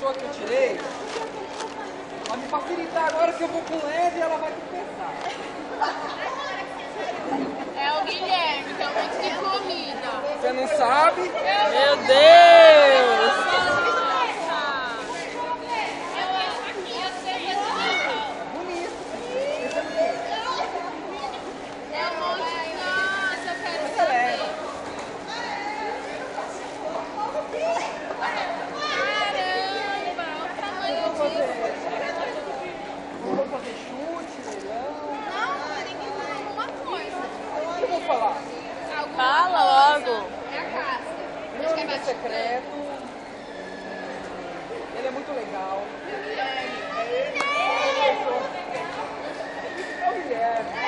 pessoa que eu tirei, vai me facilitar agora que eu vou com leve e ela vai tropeçar. É o Guilherme, que é um monte de comida. Você não sabe? Meu Deus! É um monte. Nossa, eu quero saber. Caramba, olha o tamanho disso. Não vou fazer chute, leilão. Não, tem que falar alguma coisa. O que eu vou falar? Fala logo! É a casca. Meu amigo é secreto. Ele é muito legal. É o Guilherme.